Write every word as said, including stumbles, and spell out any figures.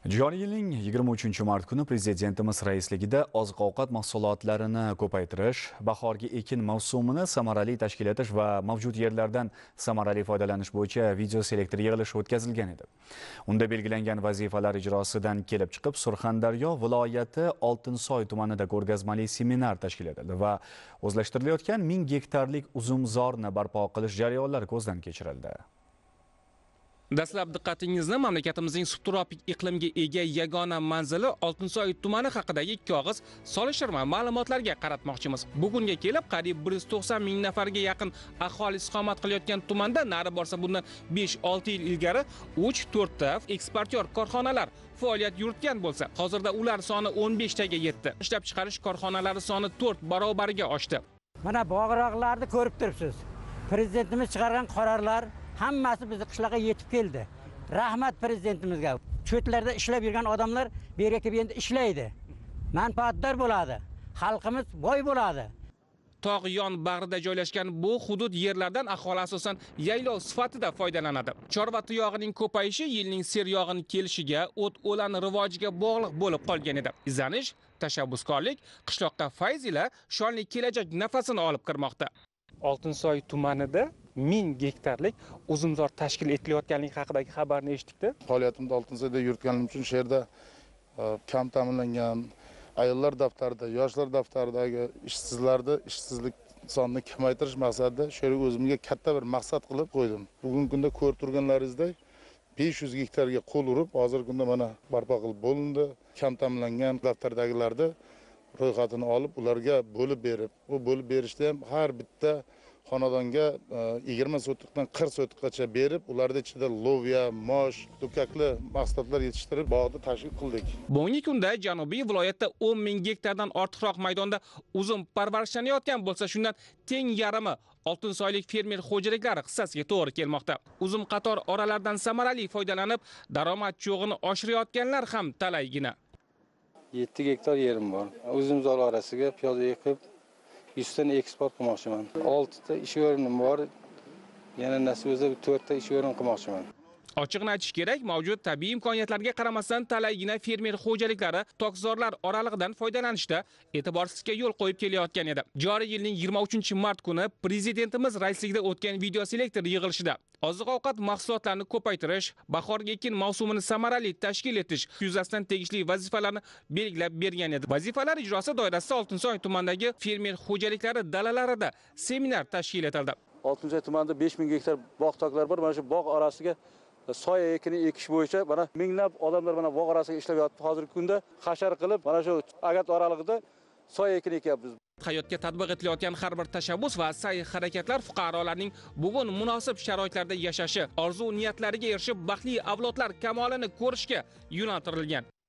Joriy yilning yigirma uchinchi mart kuni Prezidentimiz raisligida oziq-ovqat mahsulotlarini ko'paytirish, bahorgi ekin mavsumini samarali tashkil etish va mavjud yerlardan samarali foydalanish bo'yicha videoselektor yig'ilishi o'tkazilgan edi. Unda belgilangan vazifalar ijrosidan kelib chiqib, Surxondaryo viloyati Oltinsoy tumanida ko'rgazmali seminar tashkil etildi va o'zlashtirilayotgan ming gektarlik uzumzorni barpo qilish jarayonlari ko'zdan kechirildi. Dastlab diqqatingizni mamlakatimizning subtropik iqlimga ega yagona manzili Oltinsoy tumani haqidagi ikki og'iz solishtirma ma'lumotlarga qaratmoqchimiz. Bugunga kelib qariyb bir yuz to'qson ming nafarga yaqin aholi istiqomat qilayotgan tumanda nari borsa bundan besh olti yil ilgari uch to'rtta eksportyor korxonalar faoliyat yuritgan bo'lsa, hozirda ular soni o'n besh taga yetdi. Ishlab chiqarish korxonalari soni to'rt barobarga oshdi. Mana bog'roqlarni ko'rib turibsiz. Prezidentimiz chiqargan qarorlar hammasi bizni qishloqqa yetib keldi. Rahmat prezidentimizga. Cho'tlarda ishlab yurgan odamlar bu yerga kelib endi ishlaydi. Manfaatdor bo'ladi. Xalqimiz boy bo'ladi. Tog' yon bag'rida joylashgan bu hudud yerlardan aholi asosan yaylov sifatida foydalanadi. Chorva tuyog'ining ko'payishi yilning seryog'in kelishiga, o't o'lan rivojiga bog'liq bo'lib qolgan edi. Izlanish, tashabbuskorlik qishloqqa fayz ila shonli kelajak nafasini olib kirmoqda. Oltinsoy tumanida ming gektarlik uzumzor tashkil etilayotganligi haqidagi xabarni eshitdik-da. Faoliyatimda Oltinsoyda yuritganim uchun shu yerda kam ta'minlangan ayollar daftarida, yoshlar daftaridagi ishsizlarni ishsizlik sonini kamaytirish maqsadida shu yerga o'zimga katta bir maqsad qilib qo'ydim. Bugungi kunda ko'rib turganlaringizdek besh yuz gektarga qo'l urib, hozirgi kunda mana barpo qilib bo'lindi. Kam ta'minlangan daftardagilarni ro'yxatini olib, ularga bo'lib berib, bu bo'lib berishda ham har bitta xonadonga yigirma sotikdan qirq sotikgacha berib, ularda ichida loviya, mosh, do'kakli mahsulotlar yetishtirib bog'ni tashkil qildik. Bugungi kunda Janubiy viloyatda o'n ming gektardan ortiqroq maydonda uzum parvarishlanayotgan bo'lsa, shundan teng yarimi oltinsoylik fermer xo'jaliklari hissasiga to'g'ri kelmoqda. Uzum qator oralardan samarali foydalanib, daromad cho'g'ini oshirayotganlar ham talaygina. yetti gektar yerim bor. Uzumzor orasiga piyoda ekib yuz tani eksport qilmoqchiman. olti ta ish o'rinim bor. Yana nasib bo'lsa to'rt ta ish o'rin qilmoqchiman. Ochiqni aytish kerak, mavjud tabiiy imkoniyatlarga qaramasdan talaygina fermer xo'jaliklari tokzorlar oralig'idan foydalanishda e'tiborsizlikka yo'l qo'yib kelayotgan edi. Joriy yilning yigirma uchinchi mart kuni Prezidentimiz raisligida o'tgan videoselektor yig'ilishida oziq-ovqat mahsulotlarini ko'paytirish, bahorgi ekin mavsumini samarali tashkil etish yuzasidan tegishli vazifalarni belgilab bergan edi. Vazifalar ijrosi doirasida Oltinsoy tumanidagi fermer xo'jaliklari dalalarida seminar tashkil etildi. Oltinsoy tumanida besh ming gektar bog' toklar bor. Mana shu bog' orasiga soya ekini ekish bo'yicha mana minglab odamlar mana bog' orasiga ishlab yotibdi. Hozirgi kunda hashar qilib mana shu agat oralig'ida soya ekini ekyapmiz. Hayotga tatbiq etilayotgan har bir tashabbus va sa'y-harakatlar fuqarolarning bugun munosib sharoitlarda yashashi, orzu niyatlariga erishib baxtli avlodlar kamolini ko'rishga yo'naltirilgan.